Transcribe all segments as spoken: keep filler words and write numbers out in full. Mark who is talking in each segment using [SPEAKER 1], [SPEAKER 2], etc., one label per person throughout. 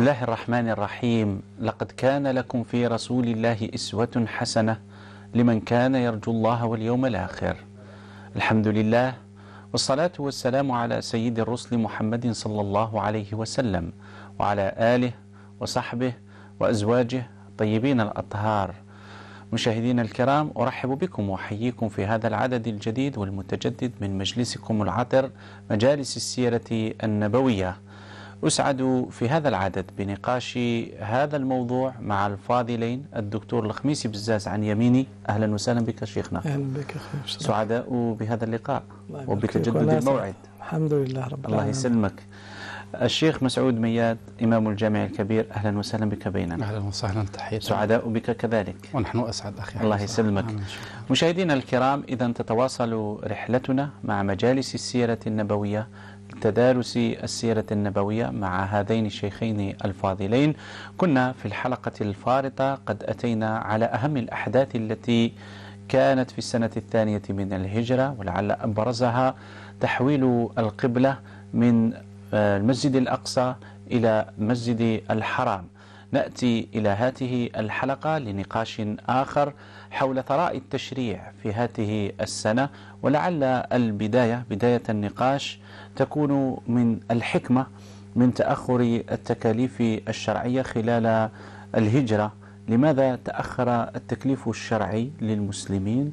[SPEAKER 1] الله الرحمن الرحيم. لقد كان لكم في رسول الله أسوة حسنة لمن كان يرجو الله واليوم الآخر. الحمد لله، والصلاة والسلام على سيد الرسل محمد صلى الله عليه وسلم وعلى آله وصحبه وأزواجه الطيبين الأطهار. مشاهدينا الكرام، أرحب بكم وأحييكم في هذا العدد الجديد والمتجدد من مجلسكم العطر مجالس السيرة النبوية. أسعد في هذا العدد بنقاش هذا الموضوع مع الفاضلين الدكتور الخميسي بزاز عن يميني. أهلا وسهلا بك شيخنا.
[SPEAKER 2] أهلا بك أخي.
[SPEAKER 1] سعداء بهذا اللقاء وبتجدد الموعد.
[SPEAKER 2] الحمد لله رب العالمين.
[SPEAKER 1] الله يسلمك. الشيخ مسعود مياد إمام الجامع الكبير، أهلا وسهلا بك بيننا.
[SPEAKER 3] أهلا وسهلا، تحية.
[SPEAKER 1] سعداء بك كذلك.
[SPEAKER 3] ونحن أسعد أخي.
[SPEAKER 1] الله يسلمك. مشاهدينا الكرام، إذا تتواصل رحلتنا مع مجالس السيرة النبوية لتدارس السيرة النبوية مع هذين الشيخين الفاضلين. كنا في الحلقة الفارطة قد أتينا على أهم الأحداث التي كانت في السنة الثانية من الهجرة، ولعل أبرزها تحويل القبلة من المسجد الأقصى إلى مسجد الحرام. نأتي إلى هذه الحلقة لنقاش آخر حول ثراء التشريع في هذه السنة، ولعل البداية بداية النقاش تكون من الحكمة من تأخر التكاليف الشرعية خلال الهجرة. لماذا تأخر التكليف الشرعي للمسلمين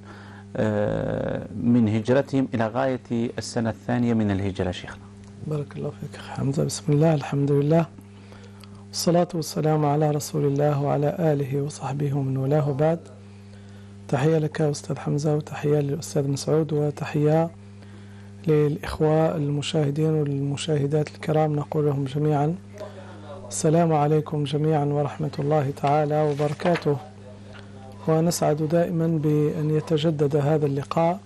[SPEAKER 1] من هجرتهم إلى غاية السنة الثانية من الهجرة شيخنا؟
[SPEAKER 2] بارك الله فيك أخي حمزة. بسم الله، الحمد لله، والصلاة والسلام على رسول الله وعلى آله وصحبه ومن والاه، بعد. تحية لك أستاذ حمزة، وتحية للأستاذ مسعود، وتحية للإخوة المشاهدين والمشاهدات الكرام. نقول لهم جميعا السلام عليكم جميعا ورحمة الله تعالى وبركاته. ونسعد دائما بأن يتجدد هذا اللقاء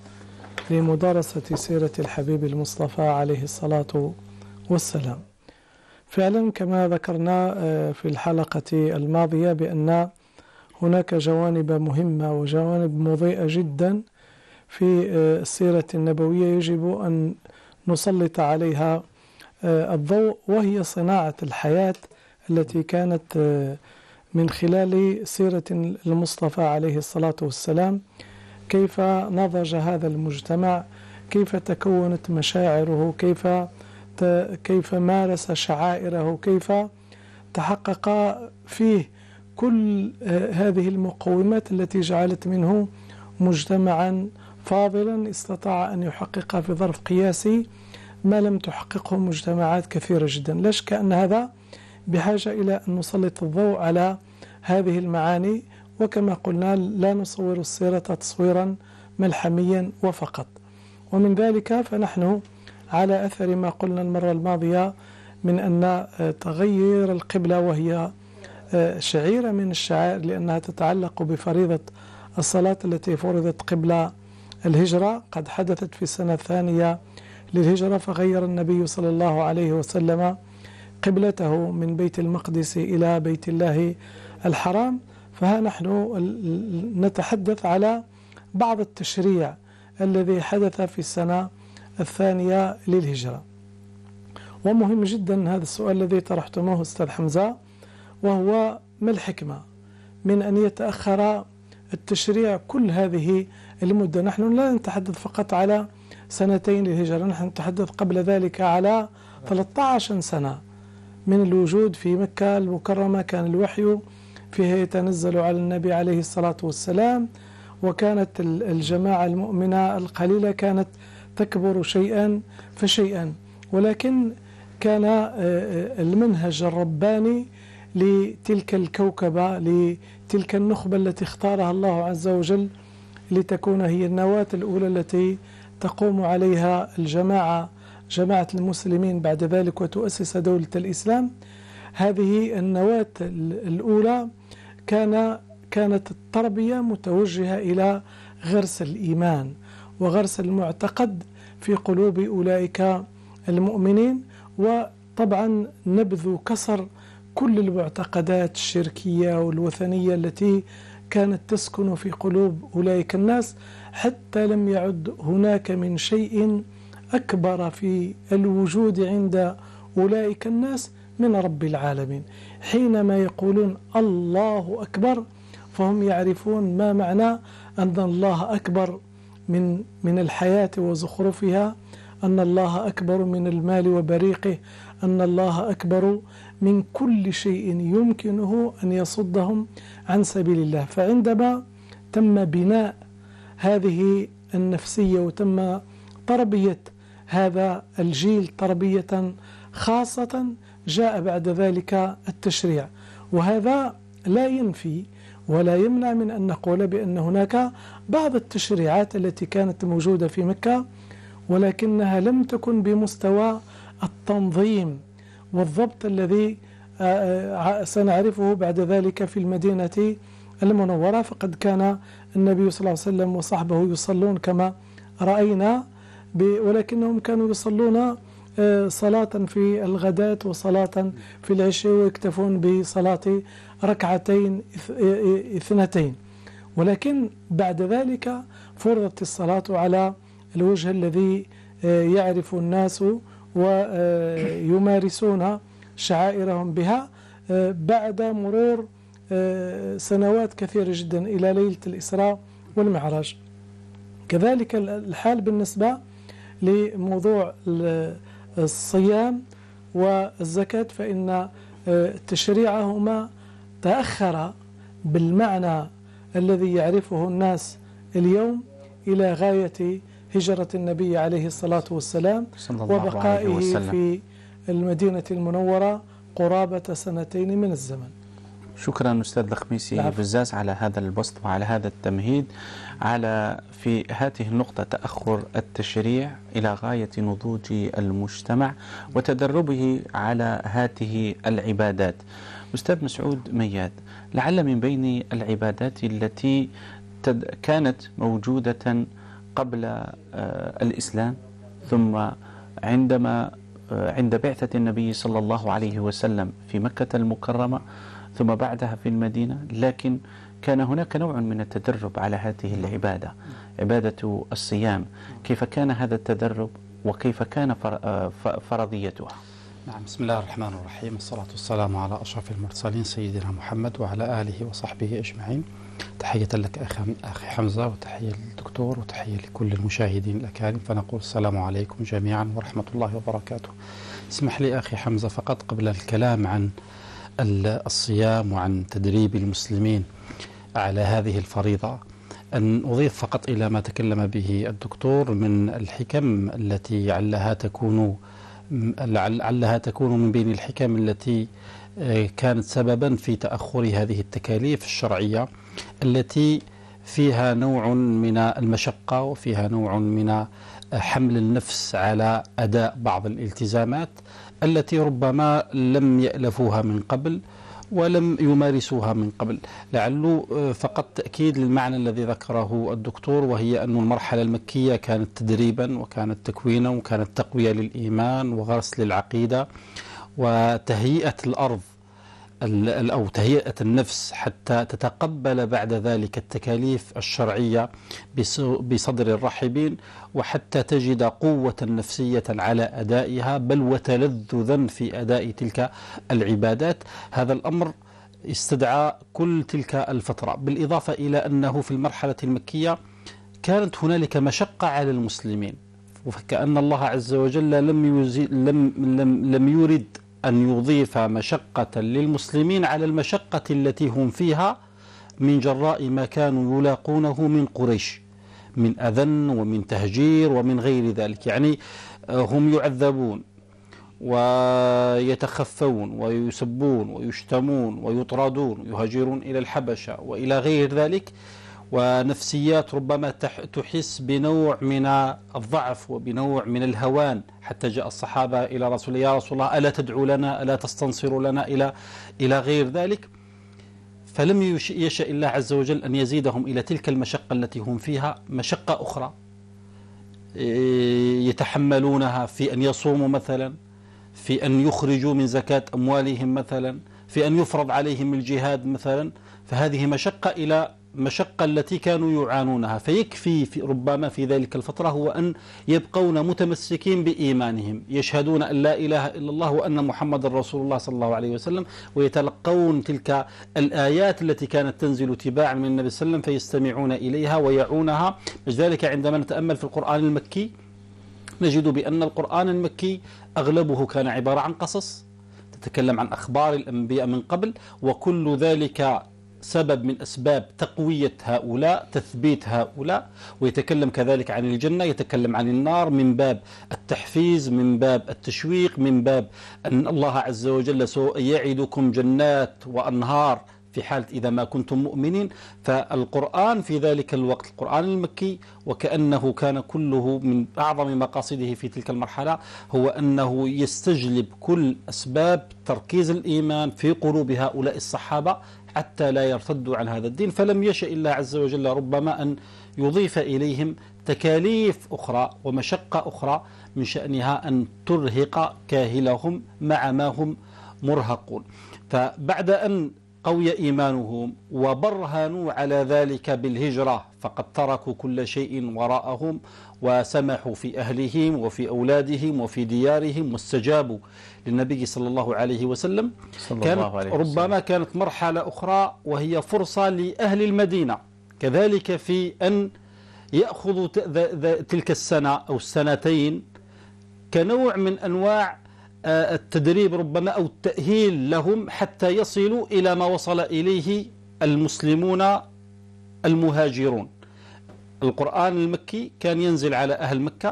[SPEAKER 2] لمدارسة سيرة الحبيب المصطفى عليه الصلاة والسلام. فعلا كما ذكرنا في الحلقة الماضية بأن هناك جوانب مهمة وجوانب مضيئة جدا في السيرة النبوية يجب أن نسلط عليها الضوء، وهي صناعة الحياة التي كانت من خلال سيرة المصطفى عليه الصلاة والسلام. كيف نضج هذا المجتمع، كيف تكونت مشاعره، كيف كيف مارس شعائره، كيف تحقق فيه كل هذه المقومات التي جعلت منه مجتمعا فاضلا استطاع أن يحقق في ظرف قياسي ما لم تحققه مجتمعات كثيرة جدا. لا شك أن هذا بحاجة إلى أن نسلط الضوء على هذه المعاني، وكما قلنا لا نصور السيرة تصويرا ملحميا وفقط. ومن ذلك فنحن على أثر ما قلنا المرة الماضية من أن تغيير القبلة، وهي شعيرة من الشعائر لأنها تتعلق بفريضة الصلاة التي فرضت قبل الهجرة، قد حدثت في السنة الثانية للهجرة، فغير النبي صلى الله عليه وسلم قبلته من بيت المقدس إلى بيت الله الحرام. فها نحن نتحدث على بعض التشريع الذي حدث في السنة الثانية للهجرة. ومهم جدا هذا السؤال الذي طرحتموه أستاذ حمزة، وهو ما الحكمة من أن يتأخر التشريع كل هذه المدة؟ نحن لا نتحدث فقط على سنتين للهجرة، نحن نتحدث قبل ذلك على ثلاثة عشر سنة من الوجود في مكة المكرمة. كان الوحي فيها يتنزل على النبي عليه الصلاة والسلام، وكانت الجماعة المؤمنة القليلة كانت تكبر شيئا فشيئا، ولكن كان المنهج الرباني لتلك الكوكبة، لتلك النخبة التي اختارها الله عز وجل لتكون هي النواة الأولى التي تقوم عليها الجماعة جماعة المسلمين بعد ذلك وتؤسس دولة الإسلام. هذه النواة الأولى كان كانت التربية متوجهة إلى غرس الإيمان وغرس المعتقد في قلوب أولئك المؤمنين، وطبعا نبذ كسر كل المعتقدات الشركية والوثنية التي كانت تسكن في قلوب أولئك الناس، حتى لم يعد هناك من شيء أكبر في الوجود عند أولئك الناس من رب العالمين. حينما يقولون الله أكبر فهم يعرفون ما معنى أن الله أكبر من من الحياة وزخرفها، أن الله أكبر من المال وبريقه، أن الله أكبر من كل شيء يمكنه أن يصدهم عن سبيل الله. فعندما تم بناء هذه النفسية وتم تربية هذا الجيل تربية خاصة، جاء بعد ذلك التشريع. وهذا لا ينفي ولا يمنع من أن نقول بأن هناك بعض التشريعات التي كانت موجودة في مكة ولكنها لم تكن بمستوى التنظيم والضبط الذي سنعرفه بعد ذلك في المدينة المنورة. فقد كان النبي صلى الله عليه وسلم وصحبه يصلون كما رأينا، ولكنهم كانوا يصلون صلاة في الغداة وصلاة في العشاء ويكتفون بصلاة ركعتين اثنتين. ولكن بعد ذلك فرضت الصلاة على الوجه الذي يعرف الناس ويمارسون شعائرهم بها بعد مرور سنوات كثيرة جدا إلى ليلة الإسراء والمعراج. كذلك الحال بالنسبة لموضوع الصيام والزكاة، فإن تشريعهما تأخر بالمعنى الذي يعرفه الناس اليوم إلى غاية هجرة النبي عليه الصلاة والسلام وبقائه في المدينة المنورة قرابة سنتين من الزمن.
[SPEAKER 1] شكرا أستاذ الخميسي بزاز على هذا البسط وعلى هذا التمهيد على في هذه النقطة تأخر التشريع إلى غاية نضوج المجتمع وتدربه على هذه العبادات. أستاذ مسعود مياد، لعل من بين العبادات التي كانت موجودة قبل الإسلام ثم عندما عند بعثة النبي صلى الله عليه وسلم في مكة المكرمة ثم بعدها في المدينة، لكن كان هناك نوع من التدرب على هذه العبادة، عبادة الصيام، كيف كان هذا التدرب وكيف كان فرضيتها؟
[SPEAKER 3] نعم، بسم الله الرحمن الرحيم، الصلاة والسلام على أشرف المرسلين سيدنا محمد وعلى آله وصحبه أجمعين. تحية لك أخي حمزة وتحية للدكتور وتحية لكل المشاهدين الأكارم، فنقول السلام عليكم جميعا ورحمة الله وبركاته. اسمح لي أخي حمزة فقط قبل الكلام عن الصيام وعن تدريب المسلمين على هذه الفريضة أن أضيف فقط إلى ما تكلم به الدكتور من الحكم التي لعلها تكون لعلها تكون من بين الحكم التي كانت سببا في تأخر هذه التكاليف الشرعية التي فيها نوع من المشقة وفيها نوع من حمل النفس على أداء بعض الالتزامات التي ربما لم يألفوها من قبل ولم يمارسوها من قبل. لعله فقط تأكيد للمعنى الذي ذكره الدكتور، وهي أن المرحلة المكية كانت تدريبا وكانت تكوينا وكانت تقوية للإيمان وغرس للعقيدة وتهيئة الأرض أو تهيئة النفس حتى تتقبل بعد ذلك التكاليف الشرعية بصدر الرحبين، وحتى تجد قوة نفسية على أدائها بل وتلذذا في أداء تلك العبادات. هذا الأمر استدعى كل تلك الفترة، بالإضافة إلى أنه في المرحلة المكية كانت هنالك مشقة على المسلمين، وكأن الله عز وجل لم, لم, لم, لم يرد أن يضيف مشقة للمسلمين على المشقة التي هم فيها من جراء ما كانوا يلاقونه من قريش من أذى ومن تهجير ومن غير ذلك. يعني هم يعذبون ويتخفون ويسبون ويشتمون ويطردون ويهاجرون إلى الحبشة وإلى غير ذلك، ونفسيات ربما تحس بنوع من الضعف وبنوع من الهوان، حتى جاء الصحابة إلى رسول الله: يا رسول الله ألا تدعو لنا ألا تستنصر لنا إلى إلى غير ذلك. فلم يشاء الله عز وجل أن يزيدهم إلى تلك المشقة التي هم فيها مشقة أخرى يتحملونها، في أن يصوموا مثلا، في أن يخرجوا من زكاة أموالهم مثلا، في أن يفرض عليهم الجهاد مثلا. فهذه مشقة إلى المشقة التي كانوا يعانونها، فيكفي في ربما في ذلك الفترة هو أن يبقون متمسكين بإيمانهم، يشهدون أن لا إله إلا الله وأن محمد رسول الله صلى الله عليه وسلم، ويتلقون تلك الآيات التي كانت تنزل تباعا من النبي صلى الله عليه وسلم فيستمعون إليها ويعونها. لذلك عندما نتأمل في القرآن المكي نجد بأن القرآن المكي أغلبه كان عبارة عن قصص تتكلم عن أخبار الأنبياء من قبل، وكل ذلك سبب من أسباب تقوية هؤلاء، تثبيت هؤلاء، ويتكلم كذلك عن الجنة، يتكلم عن النار من باب التحفيز، من باب التشويق، من باب أن الله عز وجل سيعدكم جنات وأنهار في حالة إذا ما كنتم مؤمنين. فالقرآن في ذلك الوقت القرآن المكي وكأنه كان كله من أعظم مقاصده في تلك المرحلة هو أنه يستجلب كل أسباب تركيز الإيمان في قلوب هؤلاء الصحابة حتى لا يرتدوا عن هذا الدين. فلم يشأ الله عز وجل ربما أن يضيف إليهم تكاليف أخرى ومشقة أخرى من شأنها أن ترهق كاهلهم مع ما هم مرهقون. فبعد أن قوي إيمانهم وبرهنوا على ذلك بالهجرة فقد تركوا كل شيء وراءهم وسمحوا في أهلهم وفي أولادهم وفي ديارهم واستجابوا للنبي صلى الله عليه وسلم. صلى كانت الله عليه وسلم. ربما كانت مرحلة أخرى وهي فرصة لأهل المدينة كذلك في أن يأخذوا تلك السنة أو السنتين كنوع من أنواع التدريب ربما أو التأهيل لهم حتى يصلوا إلى ما وصل إليه المسلمون المهاجرون. القرآن المكي كان ينزل على أهل مكة،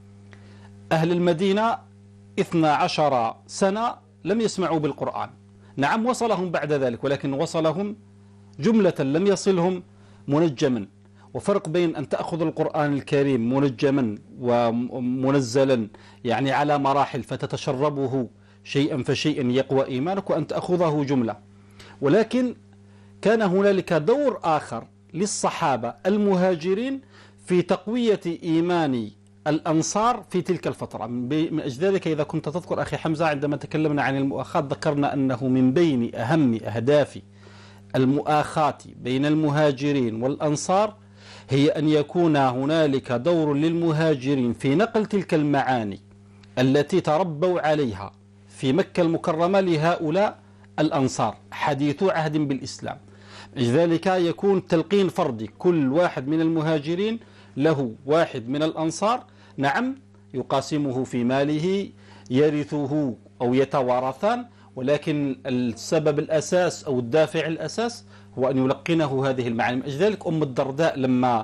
[SPEAKER 3] أهل المدينة اثنا عشر سنة لم يسمعوا بالقرآن. نعم وصلهم بعد ذلك ولكن وصلهم جملة لم يصلهم منجما. وفرق بين أن تأخذ القرآن الكريم منجما ومنزلا يعني على مراحل فتتشربه شيئا فشيئا يقوى إيمانك، وأن تأخذه جملة. ولكن كان هنالك دور آخر للصحابة المهاجرين في تقوية إيمان الأنصار في تلك الفترة. من أجل ذلك إذا كنت تذكر أخي حمزة عندما تكلمنا عن المؤاخاة ذكرنا أنه من بين أهم أهداف المؤاخاة بين المهاجرين والأنصار هي أن يكون هنالك دور للمهاجرين في نقل تلك المعاني التي تربوا عليها في مكة المكرمة لهؤلاء الأنصار حديثو عهد بالإسلام. لذلك يكون تلقين فردي، كل واحد من المهاجرين له واحد من الأنصار نعم يقاسمه في ماله يرثه أو يتوارثان، ولكن السبب الأساس أو الدافع الأساس هو أن يلقنه هذه المعاني. من أجل ذلك أم الدرداء لما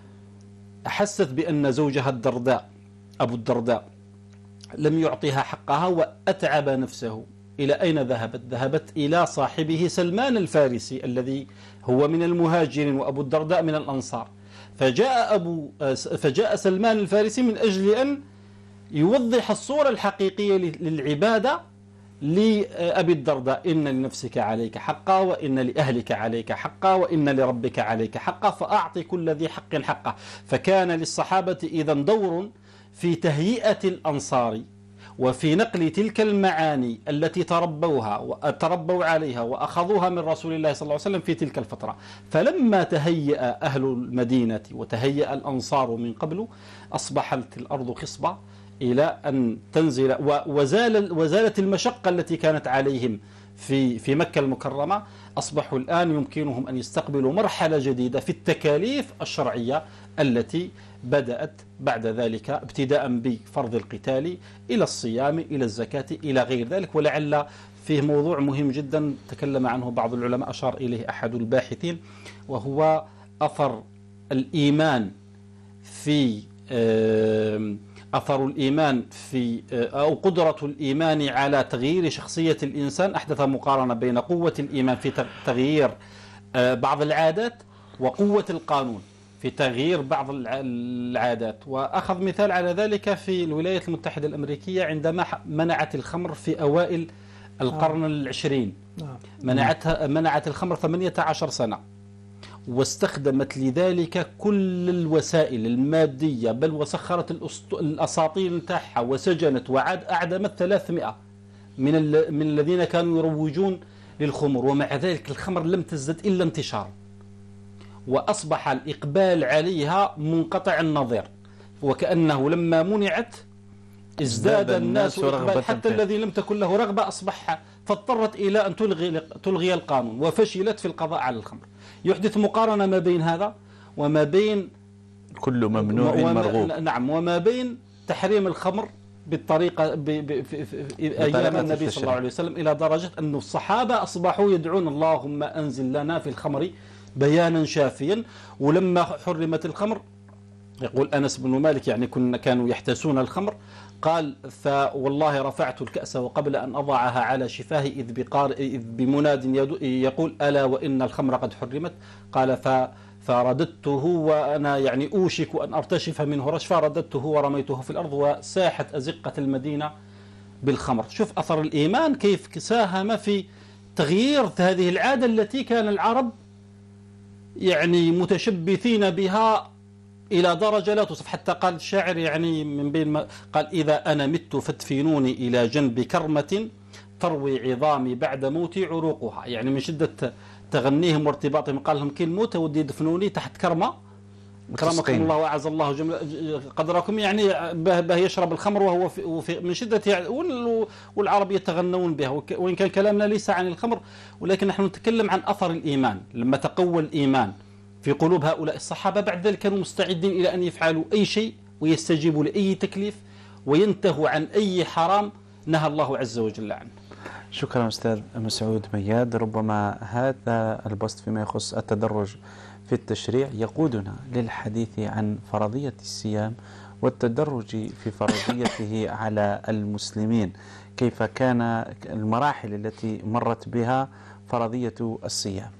[SPEAKER 3] أحست بأن زوجها الدرداء أبو الدرداء لم يعطيها حقها وأتعب نفسه، إلى أين ذهبت؟ ذهبت إلى صاحبه سلمان الفارسي الذي هو من المهاجرين وأبو الدرداء من الأنصار. فجاء, أبو فجاء سلمان الفارسي من أجل أن يوضح الصورة الحقيقية للعبادة لأبي الدرداء: إن لنفسك عليك حقا، وإن لأهلك عليك حقا، وإن لربك عليك حقا، فأعطي كل ذي حق حقه. فكان للصحابة إذن دور في تهيئة الأنصار وفي نقل تلك المعاني التي تربوها وتربوا عليها وأخذوها من رسول الله صلى الله عليه وسلم في تلك الفترة. فلما تهيأ أهل المدينة وتهيأ الأنصار من قبل أصبحت الأرض خصبة إلى أن تنزل، وزال وزالت المشقة التي كانت عليهم في في مكة المكرمة. أصبحوا الآن يمكنهم أن يستقبلوا مرحلة جديدة في التكاليف الشرعية التي بدأت بعد ذلك ابتداء بفرض القتال إلى الصيام إلى الزكاة إلى غير ذلك. ولعل فيه موضوع مهم جدا تكلم عنه بعض العلماء أشار إليه أحد الباحثين، وهو أثر الإيمان في أثر الإيمان في أو قدرة الإيمان على تغيير شخصية الإنسان. أحدث مقارنة بين قوة الإيمان في تغيير بعض العادات وقوة القانون في تغيير بعض العادات. وأخذ مثال على ذلك في الولايات المتحدة الأمريكية عندما منعت الخمر في أوائل القرن العشرين. منعتها منعت الخمر ثمانية عشر سنة، واستخدمت لذلك كل الوسائل المادية، بل وسخرت الأساطيل نتاعها وسجنت وعاد أعدمت ثلاثمائة من من الذين كانوا يروجون للخمر. ومع ذلك الخمر لم تزدد إلا انتشارا، وأصبح الإقبال عليها منقطع النظير، وكأنه لما منعت ازداد الناس إقبال، حتى الذي لم تكن له رغبة أصبح، فاضطرت إلى أن تلغي تلغي القانون وفشلت في القضاء على الخمر. يحدث مقارنة ما بين هذا وما بين
[SPEAKER 1] كل ممنوع مرغوب.
[SPEAKER 3] نعم، وما بين تحريم الخمر بالطريقة ب... ب... في... في أيام النبي صلى الله عليه وسلم، إلى درجة أن الصحابة أصبحوا يدعون اللهم أنزل لنا في الخمر بيانا شافيا. ولما حرمت الخمر يقول أنس بن مالك يعني كنا كانوا يحتسون الخمر، قال فوالله رفعت الكأس وقبل أن أضعها على شفاهي إذ, بقار إذ بمناد يقول ألا وإن الخمر قد حرمت، قال ف فرددته وأنا يعني أوشك أن أرتشف منه رشفا، رددته ورميته في الأرض وساحت أزقة المدينة بالخمر. شوف أثر الإيمان كيف ساهم في تغيير هذه العادة التي كان العرب يعني متشبثين بها إلى درجة لا توصف. حتى قال الشاعر يعني من بين ما قال إذا أنا مت فادفنوني إلى جنب كرمة تروي عظامي بعد موتي عروقها، يعني من شدة تغنيهم وارتباطهم قال لهم كي نموت ودي يدفنوني تحت كرمة، كرمكم الله وأعز الله قدركم، يعني به يشرب الخمر وهو في من شدة يعني، والعرب يتغنون بها. وإن كان كلامنا ليس عن الخمر، ولكن نحن نتكلم عن أثر الإيمان. لما تقوى الإيمان في قلوب هؤلاء الصحابة بعد ذلك كانوا مستعدين إلى أن يفعلوا أي شيء ويستجيبوا لأي تكليف وينتهوا عن أي حرام نهى الله عز وجل عنه.
[SPEAKER 1] شكرا أستاذ مسعود مياد. ربما هذا البسط فيما يخص التدرج في التشريع يقودنا للحديث عن فرضية الصيام والتدرج في فرضيته على المسلمين. كيف كان المراحل التي مرت بها فرضية الصيام؟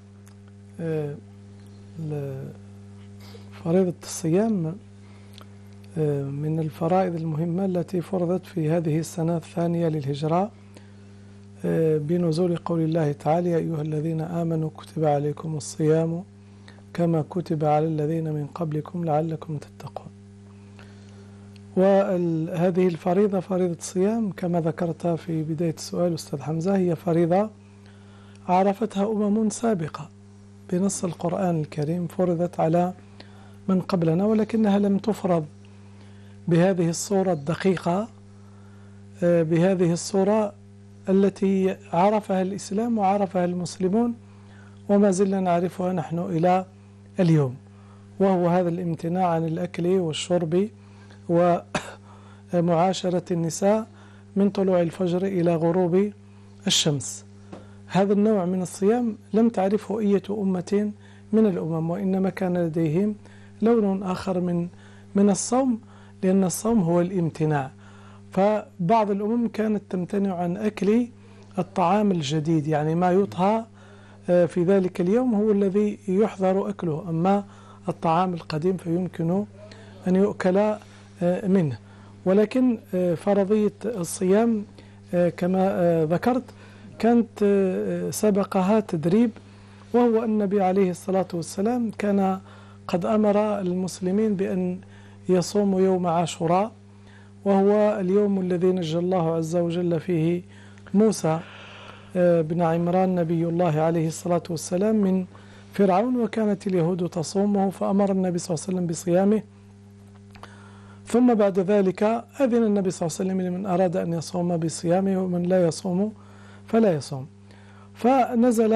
[SPEAKER 2] فريضة الصيام من الفرائض المهمة التي فرضت في هذه السنة الثانية للهجرة بنزول قول الله تعالى: يا أيها الذين آمنوا كتب عليكم الصيام كما كتب على الذين من قبلكم لعلكم تتقون. وهذه الفريضة فريضة الصيام كما ذكرت في بداية السؤال أستاذ حمزة هي فريضة عرفتها أمم سابقة بنص القرآن الكريم، فرضت على من قبلنا، ولكنها لم تفرض بهذه الصورة الدقيقة، بهذه الصورة التي عرفها الإسلام وعرفها المسلمون وما زلنا نعرفها نحن إلى اليوم، وهو هذا الامتناع عن الأكل والشرب ومعاشرة النساء من طلوع الفجر إلى غروب الشمس. هذا النوع من الصيام لم تعرفه أية أمة من الأمم، وإنما كان لديهم لون آخر من من الصوم، لأن الصوم هو الامتناع. فبعض الأمم كانت تمتنع عن أكل الطعام الجديد، يعني ما يطهى في ذلك اليوم هو الذي يحظر أكله، أما الطعام القديم فيمكن أن يؤكل منه. ولكن فرضية الصيام كما ذكرت كانت سبقها تدريب، وهو النبي عليه الصلاة والسلام كان قد أمر المسلمين بأن يصوموا يوم عاشوراء، وهو اليوم الذي نجى الله عز وجل فيه موسى بن عمران نبي الله عليه الصلاة والسلام من فرعون، وكانت اليهود تصومه فأمر النبي صلى الله عليه وسلم بصيامه. ثم بعد ذلك أذن النبي صلى الله عليه وسلم لمن أراد أن يصوم بصيامه، ومن لا يصوم فلا يصوم. فنزل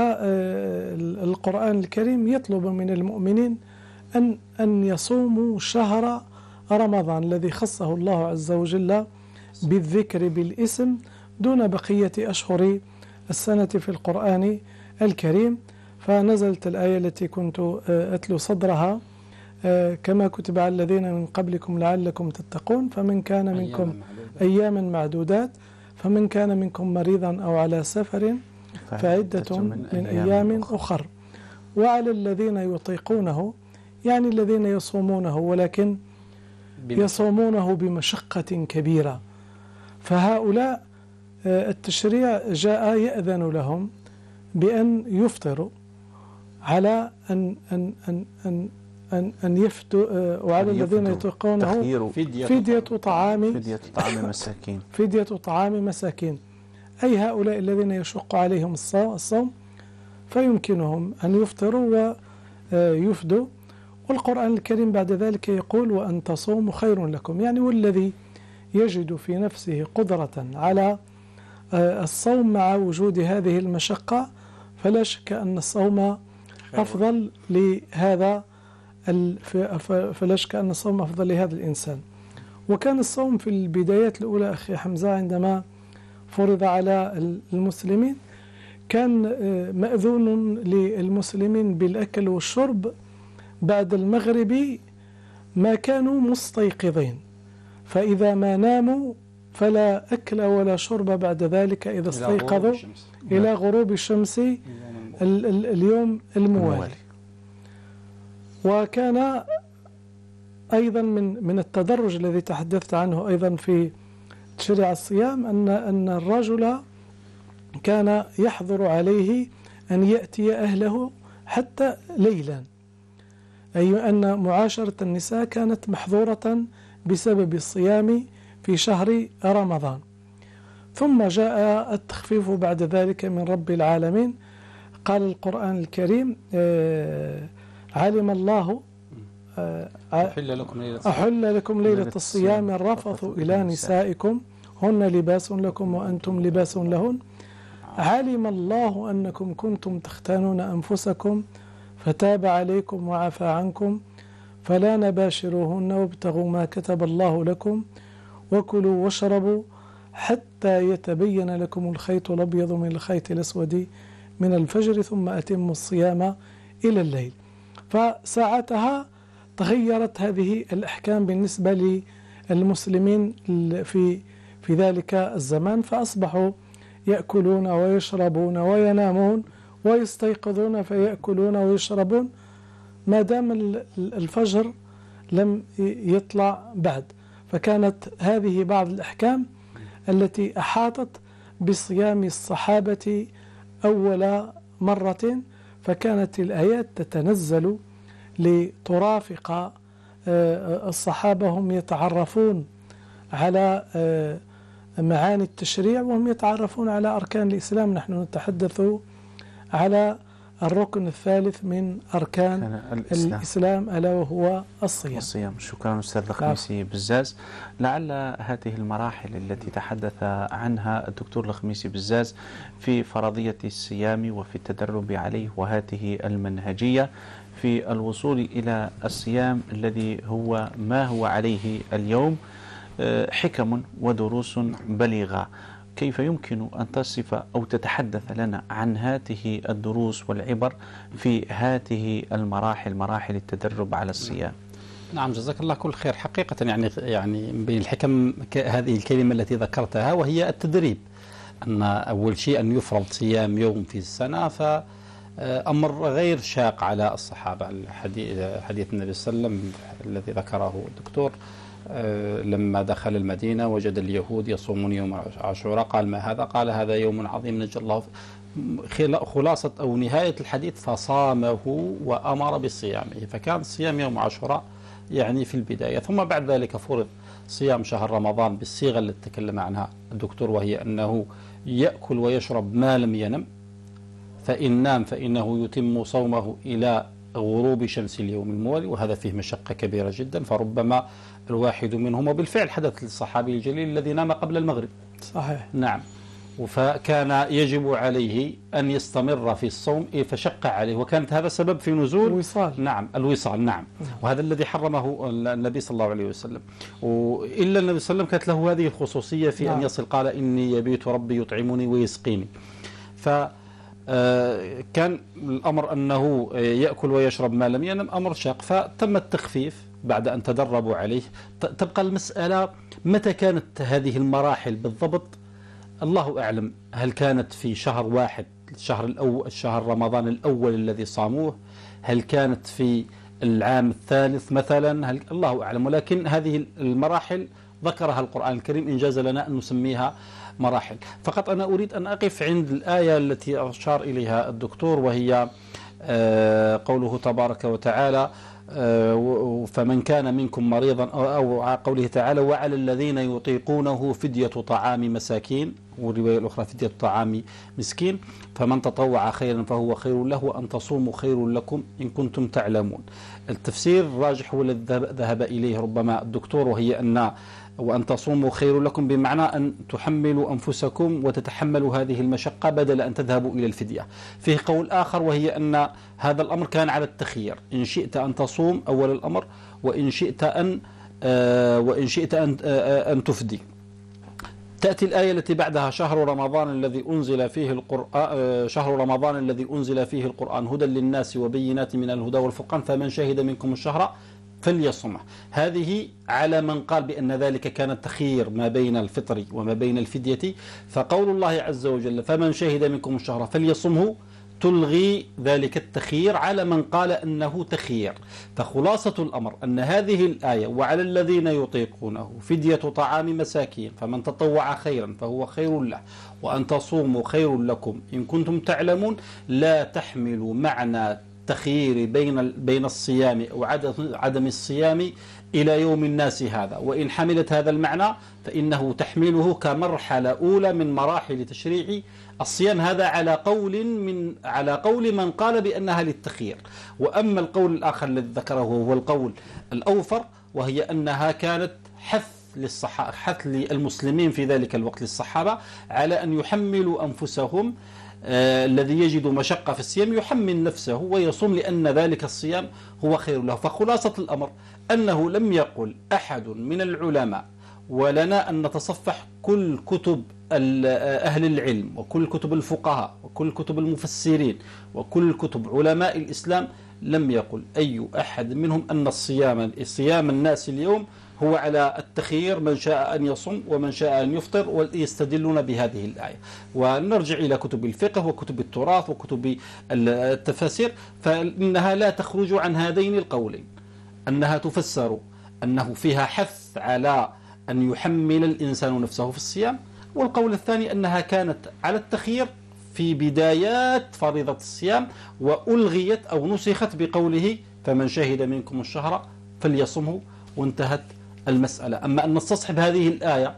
[SPEAKER 2] القرآن الكريم يطلب من المؤمنين أن أن يصوموا شهر رمضان الذي خصه الله عز وجل بالذكر بالاسم دون بقية أشهر السنة في القرآن الكريم. فنزلت الآية التي كنت أتلو صدرها: كما كتب على الذين من قبلكم لعلكم تتقون، فمن كان منكم أياما معدودات، فمن كان منكم مريضا أو على سفر فعدة من أيام أخر، وعلى الذين يطيقونه، يعني الذين يصومونه ولكن يصومونه بمشقة كبيرة، فهؤلاء التشريع جاء يأذن لهم بأن يفطروا على أن أن أن أن أن, أن يفتوا، وعلى الذين يطيقونه فدية طعام
[SPEAKER 1] فدية طعام مساكين
[SPEAKER 2] فدية طعام مساكين أي هؤلاء الذين يشق عليهم الصوم فيمكنهم أن يفطروا يفدوا. والقرآن الكريم بعد ذلك يقول وأن تصوموا خير لكم، يعني والذي يجد في نفسه قدرة على الصوم مع وجود هذه المشقة فلا شك أن الصوم أفضل لهذا فلا شك أن الصوم أفضل لهذا الإنسان. وكان الصوم في البدايات الأولى أخي حمزة عندما فرض على المسلمين كان مأذون للمسلمين بالأكل والشرب بعد المغرب ما كانوا مستيقظين، فإذا ما ناموا فلا أكل ولا شرب بعد ذلك إذا استيقظوا إلى غروب الشمس اليوم الموالي. وكان أيضا من من التدرج الذي تحدثت عنه أيضا في تشريع الصيام أن أن الرجل كان يحظر عليه أن يأتي أهله حتى ليلا، أي أن معاشرة النساء كانت محظورة بسبب الصيام في شهر رمضان. ثم جاء التخفيف بعد ذلك من رب العالمين، قال القرآن الكريم آه علم الله آه
[SPEAKER 3] أحل لكم ليلة,
[SPEAKER 2] أحل لكم ليلة الصيام الرفث إلى نسائكم هن لباس لكم وأنتم لباس لهن علم الله أنكم كنتم تختانون أنفسكم فتاب عليكم وعفى عنكم فلا نباشروهن وابتغوا ما كتب الله لكم وكلوا واشربوا حتى يتبين لكم الخيط الأبيض من الخيط الأسود من الفجر ثم أتموا الصيام إلى الليل. فساعتها تغيرت هذه الأحكام بالنسبة للمسلمين في في ذلك الزمان، فأصبحوا يأكلون ويشربون وينامون ويستيقظون فيأكلون ويشربون ما دام الفجر لم يطلع بعد. فكانت هذه بعض الأحكام التي أحاطت بصيام الصحابة أول مرة، فكانت الآيات تتنزل لترافق الصحابة هم يتعرفون على معاني التشريع وهم يتعرفون على أركان الإسلام. نحن نتحدث على الركن الثالث من أركان الإسلام, الإسلام ألا وهو الصيام.
[SPEAKER 1] الصيام. شكرا أستاذ الخميسي بزاز. لعل هذه المراحل التي تحدث عنها الدكتور الخميسي بزاز في فرضية الصيام وفي التدرب عليه وهذه المنهجية في الوصول إلى الصيام الذي هو ما هو عليه اليوم حكم ودروس بليغة. كيف يمكن أن تصف أو تتحدث لنا عن هذه الدروس والعبر في هذه المراحل، مراحل التدرب على الصيام؟
[SPEAKER 3] نعم، جزاك الله كل خير. حقيقة يعني يعني بين الحكم هذه الكلمة التي ذكرتها وهي التدريب، أن أول شيء أن يفرض صيام يوم في السنة، فأمر غير شاق على الصحابة. حديث النبي صلى الله عليه وسلم الذي ذكره الدكتور لما دخل المدينة وجد اليهود يصومون يوم عاشوراء، قال ما هذا؟ قال هذا يوم عظيم نجى الله. خلاصة أو نهاية الحديث فصامه وأمر بصيامه، فكان صيام يوم عاشوراء يعني في البداية. ثم بعد ذلك فرض صيام شهر رمضان بالصيغة التي تكلم عنها الدكتور، وهي أنه يأكل ويشرب ما لم ينم، فإن نام فإنه يتم صومه إلى غروب شمس اليوم الموالي، وهذا فيه مشقة كبيرة جدا، فربما الواحد منهم، وبالفعل حدث للصحابي الجليل الذي نام قبل المغرب.
[SPEAKER 2] صحيح.
[SPEAKER 3] نعم. فكان يجب عليه أن يستمر في الصوم، فشق عليه، وكانت هذا سبب في نزول
[SPEAKER 2] الوصال.
[SPEAKER 3] نعم الوصال. نعم. وهذا الذي حرمه النبي صلى الله عليه وسلم. وإلا النبي صلى الله عليه وسلم كانت له هذه الخصوصية في نعم. أن يصل، قال إني يبيت ربي يطعمني ويسقيني. ف كان الأمر أنه يأكل ويشرب ما لم ينم أمر شاق، فتم التخفيف بعد أن تدربوا عليه. تبقى المسألة متى كانت هذه المراحل بالضبط؟ الله أعلم. هل كانت في شهر واحد، الشهر الأول، الشهر رمضان الأول الذي صاموه؟ هل كانت في العام الثالث مثلا؟ هل الله أعلم. ولكن هذه المراحل ذكرها القرآن الكريم، إن جاز لنا أن نسميها مراحل. فقط أنا أريد أن أقف عند الآية التي أشار إليها الدكتور، وهي قوله تبارك وتعالى فمن كان منكم مريضا، أو قوله تعالى وعلى الذين يطيقونه فدية طعام مساكين. والرواية الأخرى فدية طعام مسكين. فمن تطوع خيرا فهو خير له، وأن تصوموا خير لكم إن كنتم تعلمون. التفسير الراجح هو الذي ذهب إليه ربما الدكتور، وهي أن وأن تصوموا خير لكم بمعنى أن تحملوا أنفسكم وتتحملوا هذه المشقة بدل أن تذهبوا إلى الفدية. فيه قول آخر وهي أن هذا الأمر كان على التخيير، إن شئت أن تصوم أول الأمر، وإن شئت أن آه وإن شئت أن آه أن تفدي. تأتي الآية التي بعدها شهر رمضان الذي أنزل فيه القرآن شهر رمضان الذي أنزل فيه القرآن هدى للناس وبينات من الهدى والفرقان فمن شهد منكم الشهر فليصمه. هذه على من قال بأن ذلك كان التخيير ما بين الفطر وما بين الفدية، فقول الله عز وجل فمن شهد منكم الشهر فليصمه تلغي ذلك التخيير على من قال أنه تخيير. فخلاصة الأمر أن هذه الآية وعلى الذين يطيقونه فدية طعام مساكين فمن تطوع خيرا فهو خير له، وأن تصوموا خير لكم إن كنتم تعلمون، لا تحمل معنى التخيير بين بين الصيام أو عدم الصيام إلى يوم الناس هذا. وإن حملت هذا المعنى فإنه تحمله كمرحلة أولى من مراحل تشريع الصيام، هذا على قول من على قول من قال بأنها للتخيير. وأما القول الآخر الذي ذكره هو القول الأوفر، وهي أنها كانت حث للصحابة حث للمسلمين في ذلك الوقت للصحابة على أن يحملوا أنفسهم آه الذي يجد مشقة في الصيام يحمل نفسه ويصوم، لأن ذلك الصيام هو خير له. فخلاصة الأمر أنه لم يقل أحد من العلماء، ولنا أن نتصفح كل كتب أهل العلم وكل كتب الفقهاء وكل كتب المفسرين وكل كتب علماء الإسلام، لم يقل أي أحد منهم أن الصيام صيام الناس اليوم هو على التخيير، من شاء أن يصوم ومن شاء أن يفطر، ويستدلون بهذه الآية. ونرجع إلى كتب الفقه وكتب التراث وكتب التفاسير، فإنها لا تخرج عن هذين القولين، أنها تفسر أنه فيها حث على أن يحمل الإنسان نفسه في الصيام، والقول الثاني أنها كانت على التخيير في بدايات فريضة الصيام وألغيت أو نسخت بقوله فمن شهد منكم الشهر فليصمه، وانتهت المسألة. أما أن نستصحب هذه الآية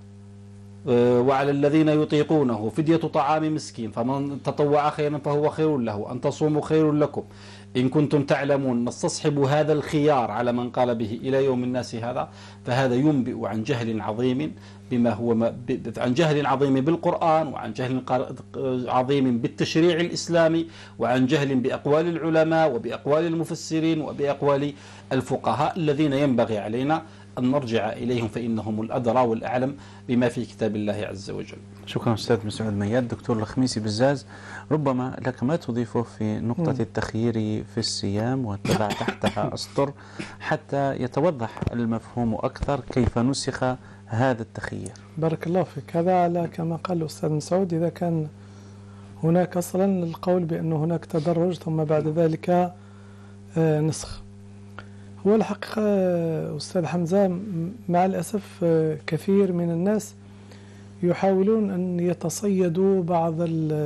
[SPEAKER 3] وعلى الذين يطيقونه فدية طعام مسكين فمن تطوع خيرا فهو خير له، أن تصوموا خير لكم إن كنتم تعلمون، نستصحب هذا الخيار على من قال به إلى يوم الناس هذا، فهذا ينبئ عن جهل عظيم بما هو ما عن جهل عظيم بالقرآن، وعن جهل عظيم بالتشريع الإسلامي، وعن جهل بأقوال العلماء وبأقوال المفسرين وبأقوال الفقهاء الذين ينبغي علينا أن نرجع إليهم، فإنهم الأدرى والأعلم بما في كتاب الله عز وجل.
[SPEAKER 1] شكرا أستاذ مسعود مياد. دكتور الخميسي بزاز، ربما لك ما تضيفه في نقطة التخيير في الصيام وتضع تحتها أسطر حتى يتوضح المفهوم أكثر كيف نسخ هذا التخيير؟
[SPEAKER 2] بارك الله فيك. هذا على كما قال الأستاذ مسعود، إذا كان هناك أصلا القول بأن هناك تدرج ثم بعد ذلك نسخ. هو الحقيقة أستاذ حمزة مع الأسف كثير من الناس يحاولون أن يتصيدوا بعض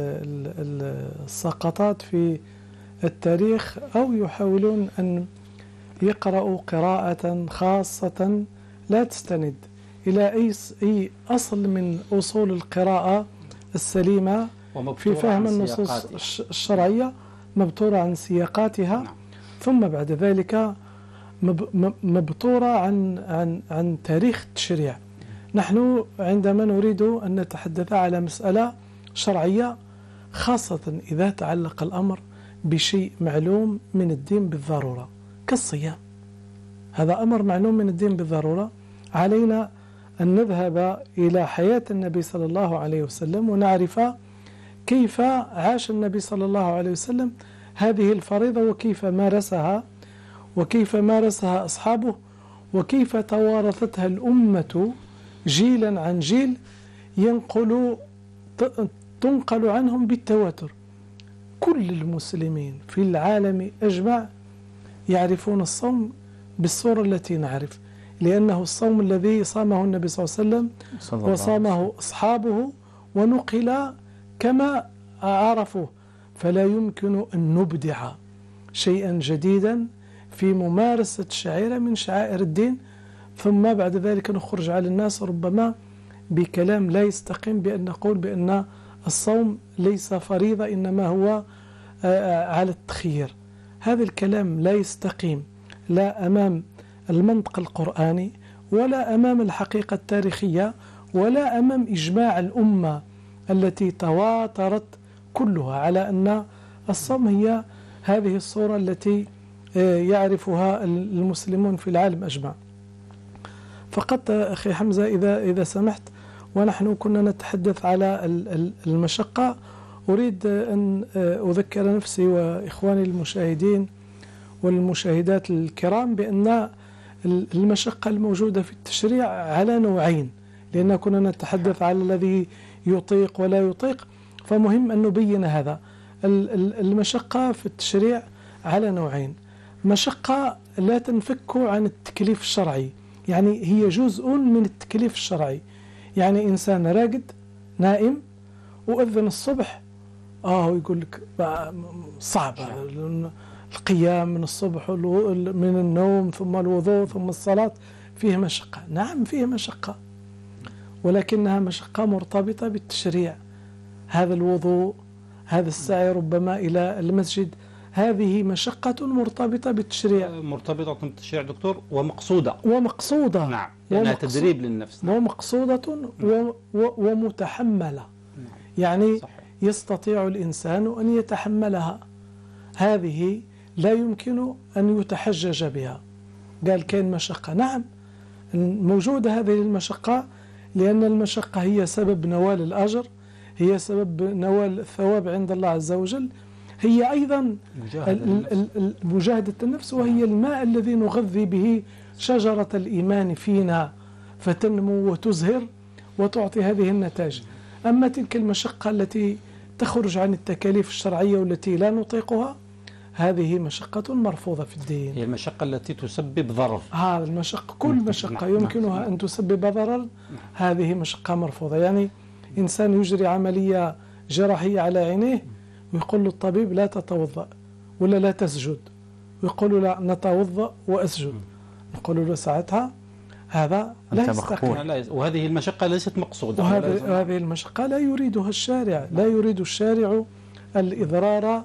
[SPEAKER 2] السقطات في التاريخ، أو يحاولون أن يقرأوا قراءة خاصة لا تستند إلى أي أي أصل من أصول القراءة السليمة في فهم النصوص الشرعية، مبتورة عن سياقاتها، ثم بعد ذلك مبتورة عن عن عن تاريخ التشريع. نحن عندما نريد أن نتحدث على مسألة شرعية، خاصة إذا تعلق الأمر بشيء معلوم من الدين بالضرورة كالصيام، هذا أمر معلوم من الدين بالضرورة، علينا أن نذهب إلى حياة النبي صلى الله عليه وسلم ونعرف كيف عاش النبي صلى الله عليه وسلم هذه الفريضة، وكيف مارسها وكيف مارسها أصحابه، وكيف توارثتها الأمة جيلا عن جيل، ينقل تنقل عنهم بالتواتر. كل المسلمين في العالم أجمع يعرفون الصوم بالصورة التي نعرف، لأنه الصوم الذي صامه النبي صلى الله عليه وسلم وصامه أصحابه ونقل كما عرفوه، فلا يمكن أن نبدع شيئا جديدا في ممارسة شعيرة من شعائر الدين ثم بعد ذلك نخرج على الناس ربما بكلام لا يستقيم بأن نقول بأن الصوم ليس فريضة إنما هو على التخيير. هذا الكلام لا يستقيم لا أمام المنطق القرآني ولا أمام الحقيقة التاريخية ولا أمام إجماع الأمة التي تواترت كلها على أن الصوم هي هذه الصورة التي يعرفها المسلمون في العالم أجمع. فقط أخي حمزة إذا إذا سمحت، ونحن كنا نتحدث على المشقة، أريد أن أذكر نفسي وإخواني المشاهدين والمشاهدات الكرام بأن المشقة الموجودة في التشريع على نوعين، لأن كنا نتحدث على الذي يطيق ولا يطيق، فمهم أن نبين هذا. المشقة في التشريع على نوعين: مشقة لا تنفك عن التكليف الشرعي، يعني هي جزء من التكليف الشرعي. يعني إنسان راقد نائم وأذن الصبح آه يقول لك صعبة القيام من الصبح من النوم ثم الوضوء ثم الصلاة، فيه مشقة. نعم فيه مشقة، ولكنها مشقة مرتبطة بالتشريع. هذا الوضوء، هذا السعي ربما إلى المسجد، هذه مشقة مرتبطة بالتشريع.
[SPEAKER 3] مرتبطة بالتشريع دكتور ومقصودة
[SPEAKER 2] ومقصودة
[SPEAKER 3] نعم، لأنها تدريب للنفس. نعم.
[SPEAKER 2] ومقصودة و و ومتحملة. نعم. يعني صحيح. يستطيع الإنسان أن يتحملها. هذه لا يمكن أن يتحجج بها. قال كاين مشقة، نعم موجودة هذه المشقة، لأن المشقة هي سبب نوال الأجر، هي سبب نوال الثواب عند الله عز وجل، هي أيضا مجاهدة النفس، وهي الماء الذي نغذي به شجرة الإيمان فينا فتنمو وتزهر وتعطي هذه النتائج. أما تلك المشقة التي تخرج عن التكاليف الشرعية والتي لا نطيقها، هذه مشقة مرفوضة في الدين.
[SPEAKER 3] هي المشقة التي تسبب ضرر.
[SPEAKER 2] هذا المشقة، كل مشقة يمكنها أن تسبب ضررا، هذه مشقة مرفوضة. يعني إنسان يجري عملية جراحية على عينيه ويقول له الطبيب لا تتوضأ ولا لا تسجد، ويقول له لا نتوضأ وأسجد، نقول له ساعتها هذا لا يستقيم.
[SPEAKER 3] وهذه المشقة ليست مقصودة،
[SPEAKER 2] وهذه المشقة لا يريدها الشارع. لا يريد الشارع الإضرار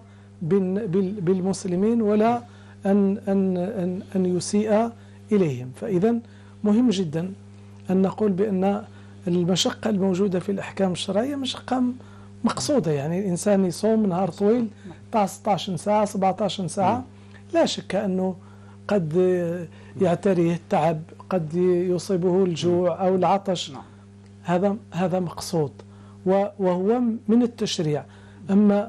[SPEAKER 2] بالمسلمين ولا أن, أن, أن, أن يسيء إليهم. فإذا مهم جدا أن نقول بأن المشقة الموجودة في الأحكام الشرعية مشقة مقصودة. يعني الإنسان يصوم نهار طويل تاع ستة عشر ساعة سبعة عشر ساعة، لا شك أنه قد يعتريه التعب، قد يصيبه الجوع أو العطش، هذا هذا مقصود وهو من التشريع. أما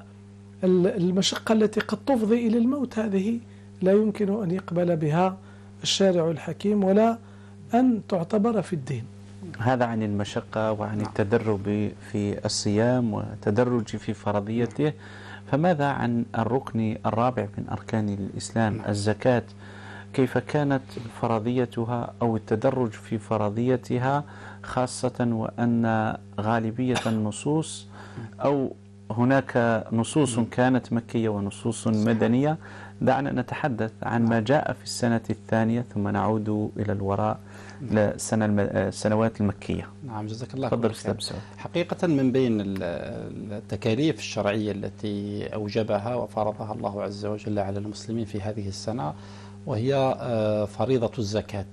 [SPEAKER 2] المشقة التي قد تفضي إلى الموت، هذه لا يمكن أن يقبل بها الشارع الحكيم ولا أن تعتبر في الدين.
[SPEAKER 1] هذا عن المشقة وعن التدرب في الصيام وتدرج في فرضيته. فماذا عن الركن الرابع من أركان الإسلام، الزكاة؟ كيف كانت فرضيتها أو التدرج في فرضيتها، خاصة وأن غالبية النصوص أو هناك نصوص كانت مكية ونصوص مدنية؟ دعنا نتحدث عن ما جاء في السنة الثانية ثم نعود إلى الوراء للسنة السنوات المكية.
[SPEAKER 3] نعم جزاك الله
[SPEAKER 1] خير.
[SPEAKER 3] حقيقة من بين التكاليف الشرعية التي أوجبها وفرضها الله عز وجل على المسلمين في هذه السنة وهي فريضة الزكاة.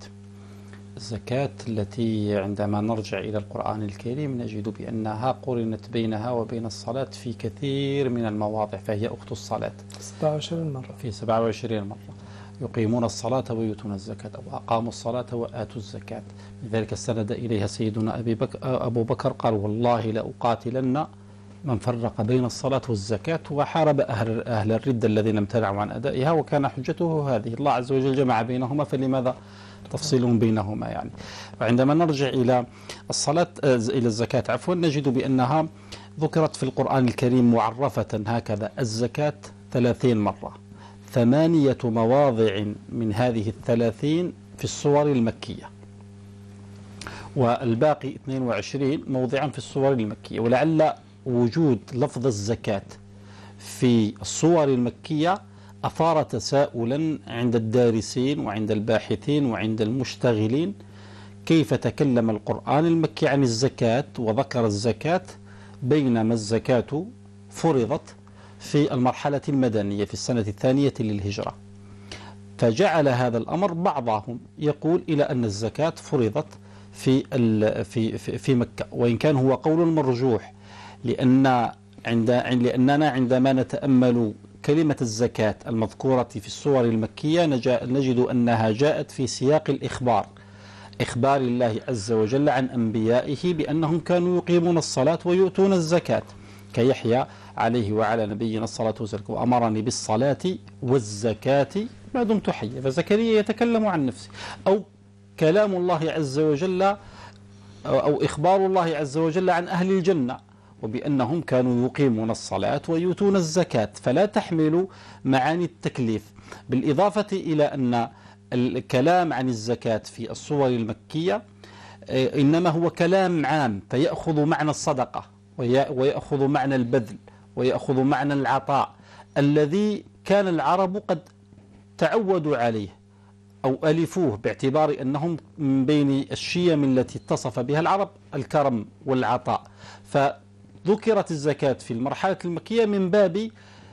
[SPEAKER 3] الزكاة التي عندما نرجع إلى القرآن الكريم نجد بأنها قرنت بينها وبين الصلاة في كثير من المواضع، فهي أخت الصلاة
[SPEAKER 2] ستة وعشرين مرة في
[SPEAKER 3] سبعة وعشرين مرة. يقيمون الصلاة ويؤتون الزكاة وأقاموا الصلاة وآتوا الزكاة. لذلك استند إليها سيدنا أبي بكر أبو بكر قال والله لأقاتلن من فرق بين الصلاة والزكاة، وحارب أهل, أهل الردة الذين امتنعوا عن أدائها، وكان حجته هذه: الله عز وجل جمع بينهما فلماذا تفصيل بينهما؟ يعني وعندما نرجع إلى الصلاة إلى الزكاة عفوا نجد بأنها ذكرت في القرآن الكريم معرفة هكذا: الزكاة ثلاثين مرة، ثمانية مواضع من هذه الثلاثين في الصور المكية، والباقي اثنين وعشرين موضعا في الصور المكية. ولعل وجود لفظ الزكاة في الصور المكية أثار تساؤلا عند الدارسين وعند الباحثين وعند المشتغلين: كيف تكلم القرآن المكي عن الزكاة وذكر الزكاة بينما الزكاة فرضت في المرحلة المدنية في السنة الثانية للهجرة. فجعل هذا الأمر بعضهم يقول إلى أن الزكاة فرضت في في في مكة، وإن كان هو قول مرجوح، لأن عند لأننا عندما نتأمل كلمة الزكاة المذكورة في السور المكية نجد أنها جاءت في سياق الإخبار، إخبار الله عز وجل عن أنبيائه بأنهم كانوا يقيمون الصلاة ويؤتون الزكاة، كيحيى عليه وعلى نبينا الصلاة والسلام وأمرني بالصلاة والزكاة ما دمت حيا. فزكريا يتكلم عن نفسه، أو كلام الله عز وجل أو إخبار الله عز وجل عن أهل الجنة وبأنهم كانوا يقيمون الصلاة ويؤتون الزكاة، فلا تحمل معاني التكليف. بالإضافة إلى أن الكلام عن الزكاة في الصور المكية إنما هو كلام عام، فيأخذ معنى الصدقة ويأخذ معنى البذل ويأخذ معنى العطاء الذي كان العرب قد تعودوا عليه أو ألفوه، باعتبار أنهم من بين الشيم التي اتصف بها العرب الكرم والعطاء. فذكرت الزكاة في المرحلة المكية من باب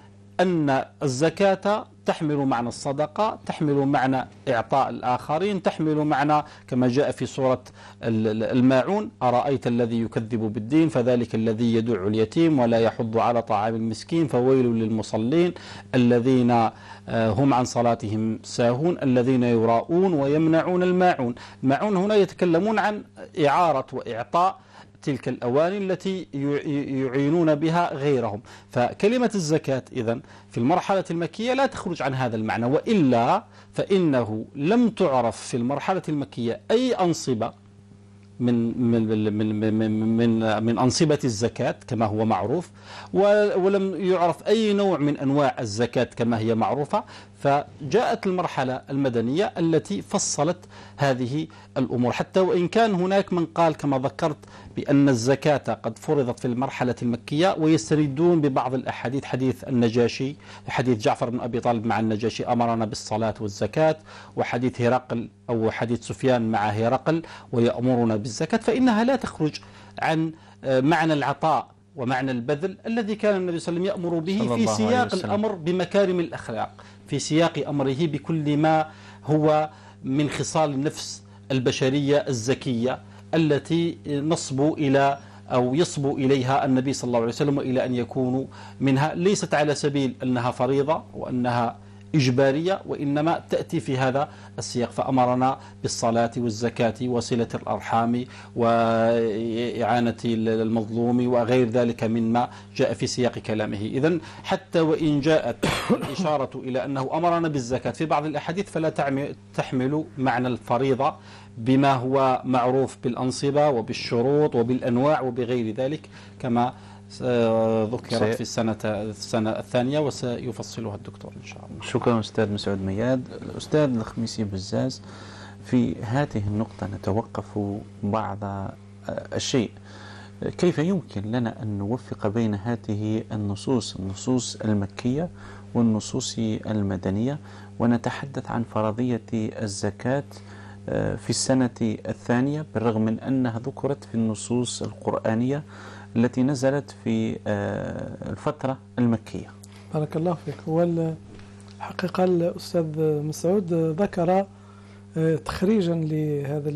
[SPEAKER 3] أن الزكاة تحمل معنى الصدقة، تحمل معنى إعطاء الآخرين، تحمل معنى كما جاء في سورة الماعون: أرأيت الذي يكذب بالدين فذلك الذي يدع اليتيم ولا يحض على طعام المسكين فويل للمصلين الذين هم عن صلاتهم ساهون الذين يراءون ويمنعون الماعون. الماعون هنا يتكلمون عن إعارة وإعطاء تلك الأواني التي يعينون بها غيرهم. فكلمة الزكاة إذن في المرحلة المكية لا تخرج عن هذا المعنى، وإلا فإنه لم تعرف في المرحلة المكية أي أنصبة من من من من من, من أنصبة الزكاة كما هو معروف، ولم يعرف أي نوع من أنواع الزكاة كما هي معروفة. فجاءت المرحلة المدنية التي فصلت هذه الأمور، حتى وإن كان هناك من قال كما ذكرت بأن الزكاة قد فرضت في المرحلة المكية، ويستندون ببعض الأحاديث، حديث النجاشي، حديث جعفر بن أبي طالب مع النجاشي أمرنا بالصلاة والزكاة، وحديث هرقل أو حديث سفيان مع هرقل ويأمرنا بالزكاة، فإنها لا تخرج عن معنى العطاء ومعنى البذل الذي كان النبي صلى الله عليه وسلم يأمر به في سياق الأمر بمكارم الأخلاق، في سياق أمره بكل ما هو من خصال النفس البشرية الزكية التي نصب إلى أو يصبو إليها النبي صلى الله عليه وسلم، وإلى أن يكونوا منها، ليست على سبيل أنها فريضة وأنها إجبارية، وإنما تأتي في هذا السياق. فأمرنا بالصلاة والزكاة وصلة الأرحام وإعانة المظلوم وغير ذلك مما جاء في سياق كلامه. إذن حتى وإن جاءت الإشارة إلى أنه أمرنا بالزكاة في بعض الأحاديث فلا تحمل معنى الفريضة بما هو معروف بالأنصبة وبالشروط وبالأنواع وبغير ذلك كما ذكرت في السنة السنة الثانية، وسيفصلها الدكتور إن شاء الله.
[SPEAKER 1] شكرا أستاذ مسعود مياد. الأستاذ الخميسي بزاز، في هذه النقطة نتوقف بعض الشيء. كيف يمكن لنا أن نوفق بين هذه النصوص النصوص المكية والنصوص المدنية، ونتحدث عن فرضية الزكاة في السنة الثانية بالرغم من أنها ذكرت في النصوص القرآنية التي نزلت في الفترة المكية؟
[SPEAKER 2] بارك الله فيك. هو الحقيقة الأستاذ مسعود ذكر تخريجا لهذا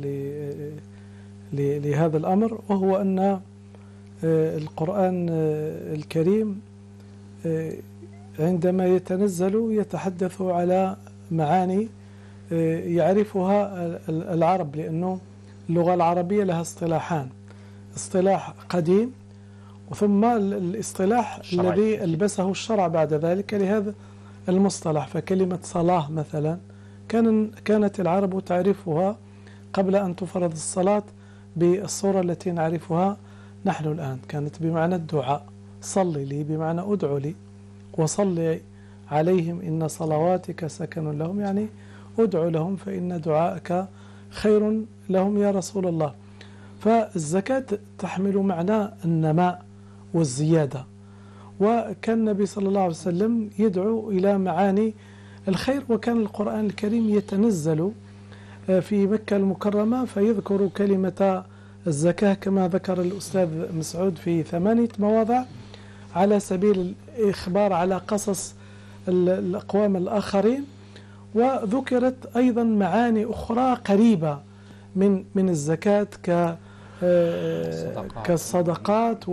[SPEAKER 2] لهذا الأمر، وهو أن القرآن الكريم عندما يتنزل يتحدث على معاني يعرفها العرب، لأنه اللغة العربية لها اصطلاحان: اصطلاح قديم ثم الاصطلاح الذي ألبسه الشرع بعد ذلك لهذا المصطلح. فكلمة صلاة مثلا كان كانت العرب تعرفها قبل أن تفرض الصلاة بالصورة التي نعرفها نحن الآن، كانت بمعنى الدعاء: صل لي بمعنى أدعو لي، وصل عليهم إن صلواتك سكن لهم، يعني أدعو لهم فإن دعاءك خير لهم يا رسول الله. فالزكاة تحمل معنى النماء والزيادة، وكان النبي صلى الله عليه وسلم يدعو إلى معاني الخير، وكان القرآن الكريم يتنزل في مكة المكرمة فيذكر كلمة الزكاة كما ذكر الأستاذ مسعود في ثمانية مواضع على سبيل الإخبار على قصص الأقوام الآخرين، وذكرت أيضا معاني أخرى قريبة من من الزكاة كالصدقات،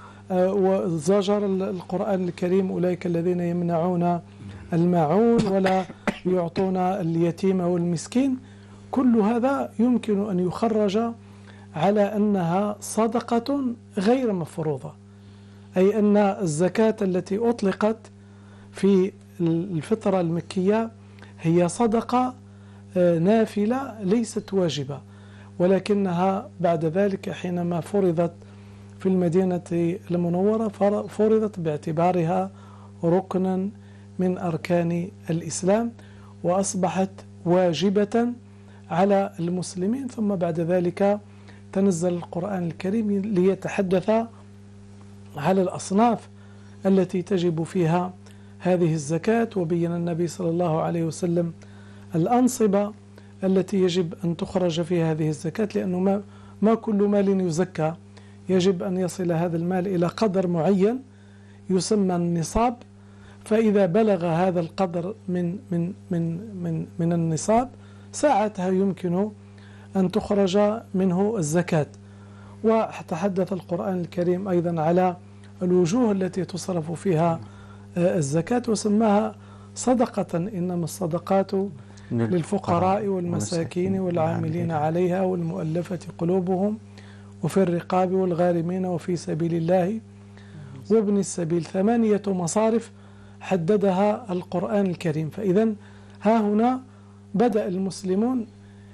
[SPEAKER 2] وزجر القرآن الكريم أولئك الذين يمنعون الماعون ولا يعطون اليتيم والمسكين. كل هذا يمكن أن يخرج على أنها صدقة غير مفروضة، أي أن الزكاة التي أطلقت في الفترة المكية هي صدقة نافلة ليست واجبة، ولكنها بعد ذلك حينما فرضت في المدينة المنورة فرضت باعتبارها ركنا من أركان الإسلام وأصبحت واجبة على المسلمين. ثم بعد ذلك تنزل القرآن الكريم ليتحدث على الأصناف التي تجب فيها هذه الزكاة، وبين النبي صلى الله عليه وسلم الأنصبة التي يجب أن تخرج فيها هذه الزكاة، لأنه ما, ما كل مال يزكى، يجب أن يصل هذا المال إلى قدر معين يسمى النصاب، فإذا بلغ هذا القدر من من من من من النصاب ساعتها يمكن أن تخرج منه الزكاة. وتحدث القرآن الكريم أيضا على الوجوه التي تصرف فيها الزكاة وسماها صدقة، إنما الصدقات للفقراء والمساكين والعاملين عليها والمؤلفة قلوبهم وفي الرقاب والغارمين وفي سبيل الله وابن السبيل. ثمانية مصارف حددها القرآن الكريم. فإذا ها هنا بدأ المسلمون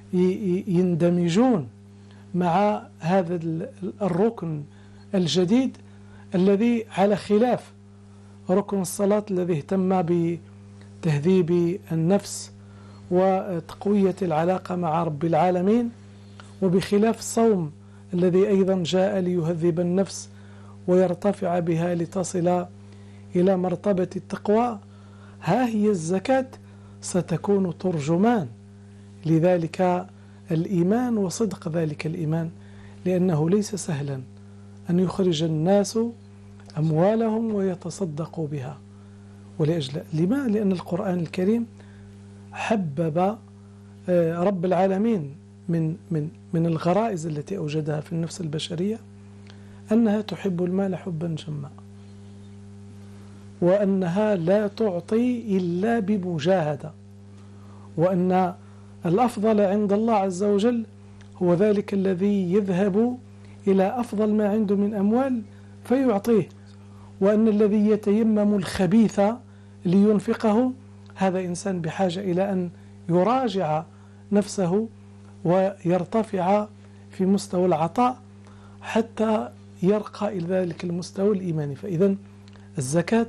[SPEAKER 2] يندمجون مع هذا الركن الجديد الذي على خلاف ركن الصلاة الذي اهتم بتهذيب النفس وتقوية العلاقة مع رب العالمين، وبخلاف الصوم الذي أيضا جاء ليهذب النفس ويرتفع بها لتصل إلى مرتبة التقوى. ها هي الزكاة ستكون ترجمان لذلك الإيمان وصدق ذلك الإيمان، لأنه ليس سهلا أن يخرج الناس أموالهم ويتصدقوا بها. ولأجل لما؟ لأن القرآن الكريم حبب رب العالمين من من من الغرائز التي أوجدها في النفس البشرية أنها تحب المال حبا جما، وأنها لا تعطي إلا بمجاهدة، وأن الأفضل عند الله عز وجل هو ذلك الذي يذهب إلى أفضل ما عنده من أموال فيعطيه، وأن الذي يتيمم الخبيث لينفقه هذا إنسان بحاجة إلى أن يراجع نفسه ويرتفع في مستوى العطاء حتى يرقى إلى ذلك المستوى الإيماني. فإذا الزكاة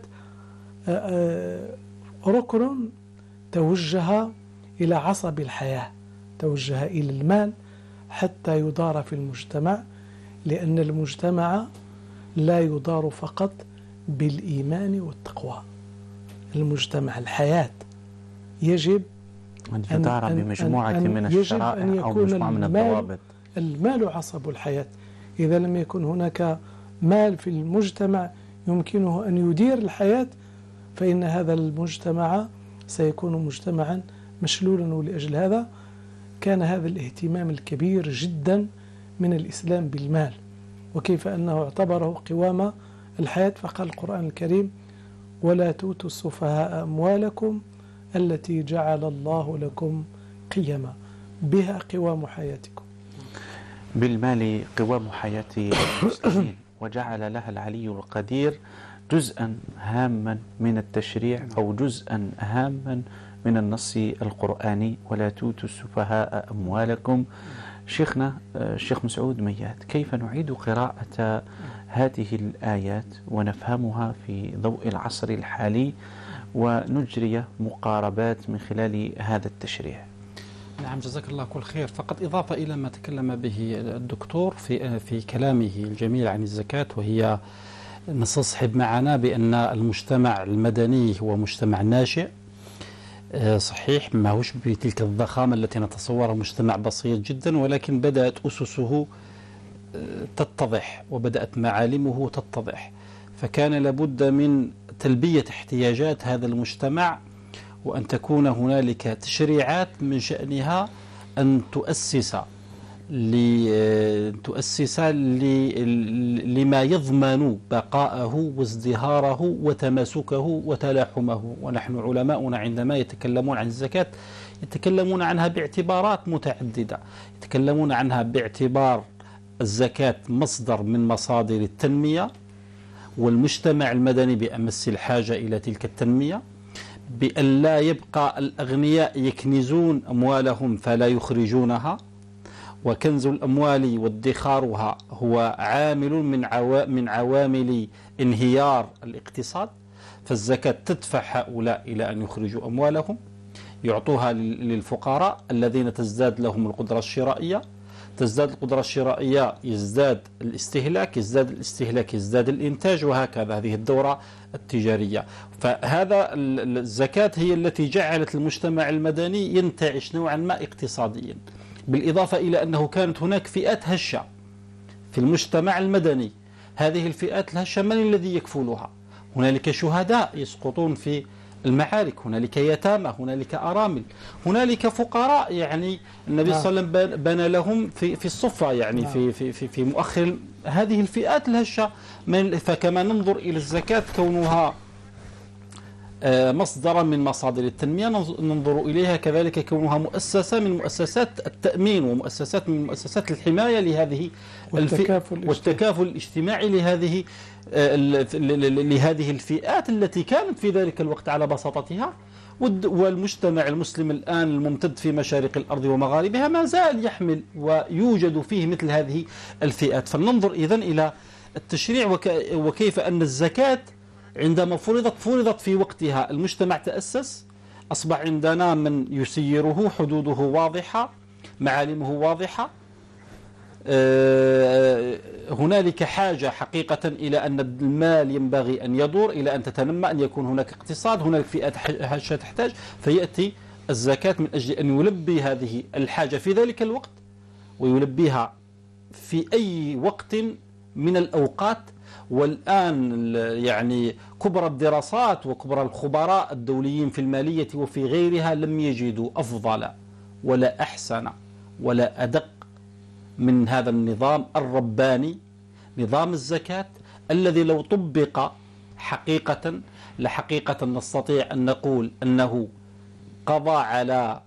[SPEAKER 2] ركن توجه إلى عصب الحياة، توجه إلى المال حتى يدار في المجتمع، لأن المجتمع لا يدار فقط بالإيمان والتقوى. المجتمع الحياة يجب
[SPEAKER 1] أن يدار بمجموعة
[SPEAKER 2] أن
[SPEAKER 1] من
[SPEAKER 2] يجب
[SPEAKER 1] الشرائع
[SPEAKER 2] أن
[SPEAKER 1] أو
[SPEAKER 2] يكون
[SPEAKER 1] مجموعة من
[SPEAKER 2] المال,
[SPEAKER 1] الضوابط.
[SPEAKER 2] المال عصب الحياة. إذا لم يكن هناك مال في المجتمع يمكنه أن يدير الحياة فإن هذا المجتمع سيكون مجتمعا مشلولا. ولأجل هذا كان هذا الاهتمام الكبير جدا من الإسلام بالمال، وكيف أنه اعتبره قوام الحياة. فقال القرآن الكريم: ولا تؤتوا السفهاء أموالكم التي جعل الله لكم قيما، بها قوام حياتكم.
[SPEAKER 1] بالمال قوام حياة المسلمين، وجعل لها العلي القدير جزءا هاما من التشريع أو جزءا هاما من النص القرآني: ولا تؤتوا السفهاء أموالكم. شيخنا الشيخ مسعود ميات، كيف نعيد قراءة هذه الآيات ونفهمها في ضوء العصر الحالي ونجري مقاربات من خلال هذا التشريع؟
[SPEAKER 3] نعم، جزاك الله كل خير. فقط إضافة إلى ما تكلم به الدكتور في في كلامه الجميل عن الزكاة، وهي نستصحب معنا بأن المجتمع المدني هو مجتمع ناشئ صحيح، ما هوش بتلك الضخامة التي نتصورها، مجتمع بسيط جدا، ولكن بدأت أسسه تتضح وبدأت معالمه تتضح، فكان لابد من تلبية احتياجات هذا المجتمع، وأن تكون هنالك تشريعات من شأنها أن تؤسس تؤسس لما يضمن بقاءه وازدهاره وتماسكه وتلاحمه. ونحن علماؤنا عندما يتكلمون عن الزكاة يتكلمون عنها باعتبارات متعددة، يتكلمون عنها باعتبار الزكاة مصدر من مصادر التنمية، والمجتمع المدني بأمس الحاجة إلى تلك التنمية، بأن لا يبقى الأغنياء يكنزون أموالهم فلا يخرجونها، وكنز الأموال وادخارها هو عامل من عوا من عوامل انهيار الاقتصاد، فالزكاة تدفع هؤلاء إلى أن يخرجوا أموالهم، يعطوها للفقراء الذين تزداد لهم القدرة الشرائية، تزداد القدرة الشرائية يزداد الاستهلاك، يزداد الاستهلاك يزداد الإنتاج، وهكذا هذه الدورة التجارية. فهذا الزكاة هي التي جعلت المجتمع المدني ينتعش نوعا ما اقتصاديا، بالإضافة إلى أنه كانت هناك فئات هشة في المجتمع المدني. هذه الفئات الهشة من الذي يكفلها؟ هنالك شهداء يسقطون في المعارك، هنالك يتامى، هنالك أرامل، هنالك فقراء، يعني النبي صلى الله عليه وسلم بنى لهم في في الصفة، يعني في في في, في مؤخر هذه الفئات الهشة. من فكما ننظر إلى الزكاة كونها مصدرا من مصادر التنمية، ننظر إليها كذلك كونها مؤسسة من مؤسسات التأمين ومؤسسات من مؤسسات الحماية لهذه
[SPEAKER 2] والتكافل,
[SPEAKER 3] والتكافل الاجتماعي لهذه لهذه الفئات التي كانت في ذلك الوقت على بساطتها. والمجتمع المسلم الآن الممتد في مشارق الأرض ومغاربها ما زال يحمل ويوجد فيه مثل هذه الفئات. فلننظر إذن إلى التشريع وكيف أن الزكاة عندما فرضت فرضت في وقتها، المجتمع تأسس، أصبح عندنا من يسيره، حدوده واضحة، معالمه واضحة، هنالك حاجة حقيقة إلى أن المال ينبغي أن يدور، إلى أن تتنمى، أن يكون هناك اقتصاد، هناك فئات هشة تحتاج، فيأتي الزكاة من أجل أن يلبي هذه الحاجة في ذلك الوقت، ويلبيها في أي وقت من الأوقات. والآن يعني كبرى الدراسات وكبرى الخبراء الدوليين في المالية وفي غيرها لم يجدوا أفضل ولا أحسن ولا أدق من هذا النظام الرباني، نظام الزكاة، الذي لو طبق حقيقة لحقيقة نستطيع أن نقول أنه قضى على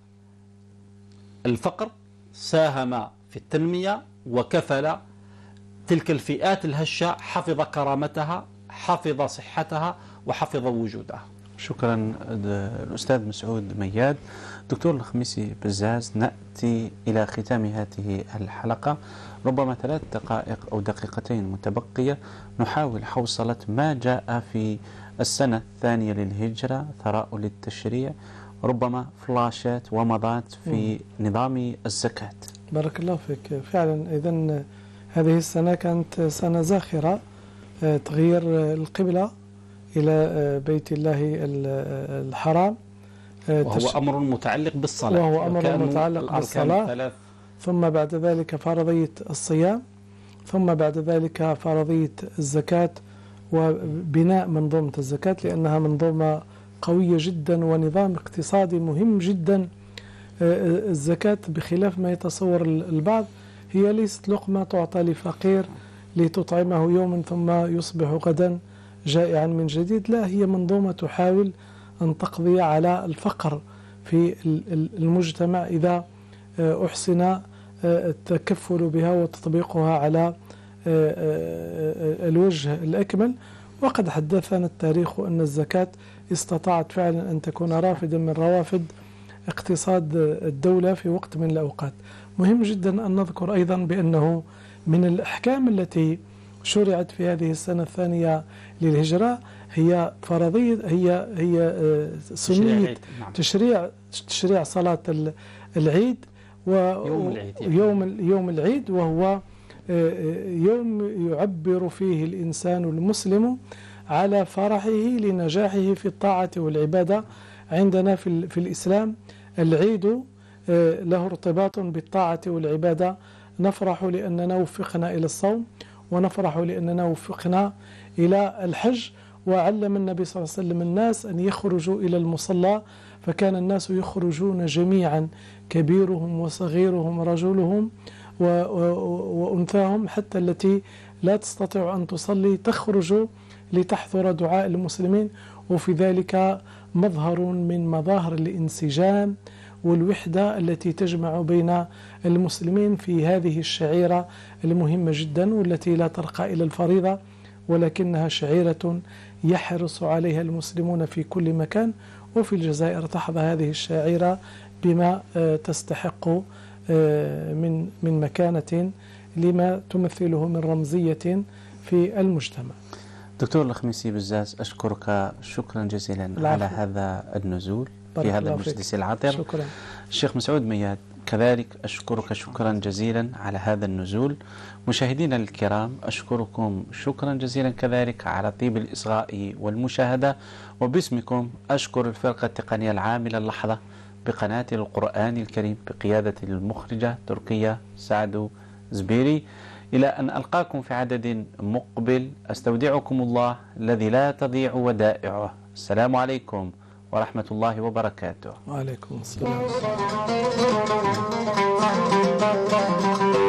[SPEAKER 3] الفقر، ساهم في التنمية، وكفل تلك الفئات الهشة، حفظ كرامتها، حفظ صحتها، وحفظ وجودها.
[SPEAKER 1] شكرا الأستاذ مسعود مياد. دكتور الخميسي بزاز، نأتي إلى ختام هذه الحلقة، ربما ثلاث دقائق أو دقيقتين متبقية نحاول حوصلة ما جاء في السنة الثانية للهجرة، ثراء للتشريع، ربما فلاشات ومضات في نظام الزكاة.
[SPEAKER 2] بارك الله فيك. فعلا إذن هذه السنة كانت سنة زاخرة، تغيير القبلة إلى بيت الله الحرام،
[SPEAKER 3] وهو أمر متعلق بالصلاة،
[SPEAKER 2] وهو أمر متعلق بالصلاة، ثم بعد ذلك فرضية الصيام، ثم بعد ذلك فرضية الزكاة وبناء منظومة الزكاة، لأنها منظومة قوية جدا ونظام اقتصادي مهم جدا. الزكاة بخلاف ما يتصور البعض هي ليست لقمة تعطى لفقير لتطعمه يوما ثم يصبح غدا جائعا من جديد، لا، هي منظومة تحاول أن تقضي على الفقر في المجتمع إذا أحسن التكفل بها وتطبيقها على الوجه الأكمل. وقد حدثنا التاريخ أن الزكاة استطاعت فعلا أن تكون رافدا من روافد اقتصاد الدولة في وقت من الأوقات. مهم جدا أن نذكر أيضا بأنه من الأحكام التي شرعت في هذه السنة الثانية للهجرة هي فرضية هي هي سنية تشريع تشريع صلاة العيد ويوم يوم العيد، وهو يوم يعبر فيه الإنسان المسلم على فرحه لنجاحه في الطاعة والعبادة عندنا في, في الإسلام العيد له ارتباط بالطاعة والعبادة. نفرح لأننا وفقنا إلى الصوم، ونفرح لأننا وفقنا إلى الحج. وعلم النبي صلى الله عليه وسلم الناس أن يخرجوا إلى المصلى، فكان الناس يخرجون جميعا كبيرهم وصغيرهم رجلهم وأنثاهم، حتى التي لا تستطيع أن تصلي تخرج لتحضر دعاء المسلمين. وفي ذلك مظهر من مظاهر الانسجام والوحدة التي تجمع بين المسلمين في هذه الشعيرة المهمة جدا، والتي لا ترقى إلى الفريضة، ولكنها شعيرة يحرص عليها المسلمون في كل مكان. وفي الجزائر تحظى هذه الشعيرة بما تستحق من من مكانة لما تمثله من رمزية في المجتمع.
[SPEAKER 1] دكتور الخميسي بزاز، أشكرك شكرا جزيلا العفو. على هذا النزول في هذا المجلس العطر.
[SPEAKER 2] شكرا.
[SPEAKER 1] الشيخ مسعود مياد كذلك أشكرك شكرا جزيلا على هذا النزول. مشاهدينا الكرام، أشكركم شكرا جزيلا كذلك على طيب الإصغاء والمشاهدة، وباسمكم أشكر الفرقة التقنية العاملة اللحظة بقناة القرآن الكريم بقيادة المخرجة تركيا سعد زبيري. إلى أن ألقاكم في عدد مقبل، أستودعكم الله الذي لا تضيع ودائعه. السلام عليكم ورحمة الله وبركاته.
[SPEAKER 2] وعليكم السلام.